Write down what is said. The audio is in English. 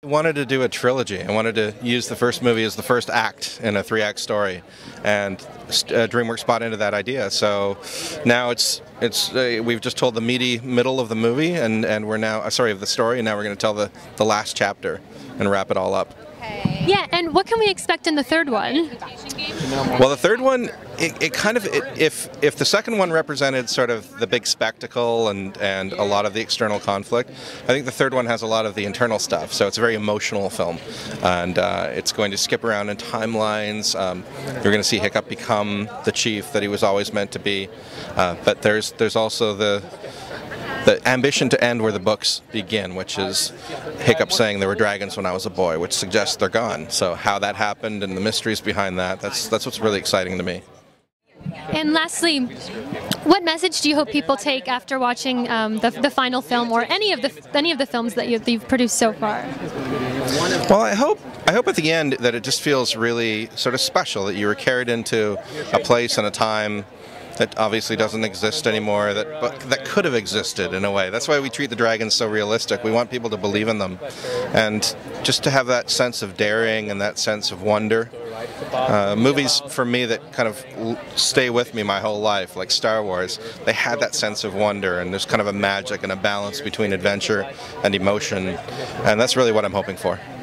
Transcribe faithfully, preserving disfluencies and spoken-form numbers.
wanted to do a trilogy. I wanted to use the first movie as the first act in a three-act story, and uh, DreamWorks bought into that idea. So now it's it's uh, we've just told the meaty middle of the movie, and and we're now uh, sorry of the story, and now we're going to tell the the last chapter and wrap it all up. Yeah, and what can we expect in the third one? Well, the third one, it, it kind of, it, if if the second one represented sort of the big spectacle and, and a lot of the external conflict, I think the third one has a lot of the internal stuff. So it's a very emotional film, and uh, it's going to skip around in timelines. Um, you're going to see Hiccup become the chief that he was always meant to be, uh, but there's there's also the the ambition to end where the books begin, which is Hiccup saying there were dragons when I was a boy, which suggests they're gone. So how that happened and the mysteries behind that, that's that's what's really exciting to me. And lastly, what message do you hope people take after watching um, the, the final film, or any of the any of the films that, you, that you've produced so far? Well, I hope I hope at the end that it just feels really sort of special, that you were carried into a place and a time that obviously doesn't exist anymore, that but that could have existed in a way. That's why we treat the dragons so realistic. We want people to believe in them, and just to have that sense of daring and that sense of wonder. Uh, movies for me that kind of stay with me my whole life, like Star Wars, they had that sense of wonder, and there's kind of a magic and a balance between adventure and emotion, and that's really what I'm hoping for.